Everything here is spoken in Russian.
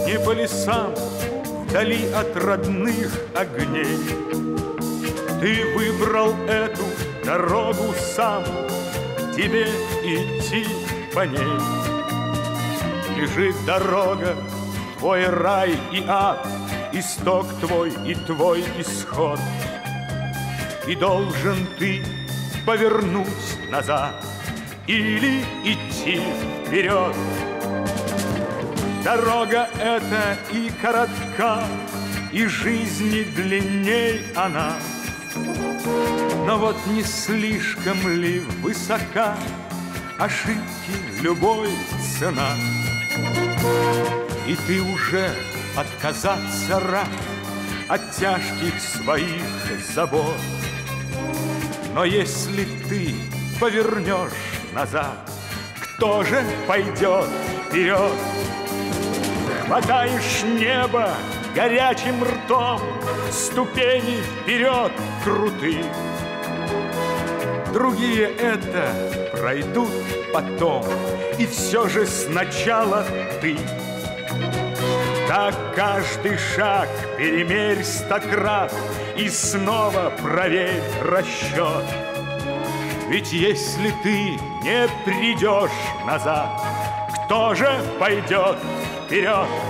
не по лесам, вдали от родных огней. Ты выбрал эту дорогу сам, тебе идти по ней. Лежит дорога, твой рай и ад, исток твой и твой исход. И должен ты повернуть назад или идти вперед. Дорога эта и коротка, и жизни длинней она. Но вот не слишком ли высока ошибки любой цена? И ты уже отказаться рад от тяжких своих забот. Но если ты повернешь назад, кто же пойдет вперед? Хватаешь небо горячим ртом, ступени вперед круты. Другие это пройдут потом, и все же сначала ты. Так каждый шаг перемерь стократ и снова проверь расчет. Ведь если ты не придешь назад, кто же пойдет вперед?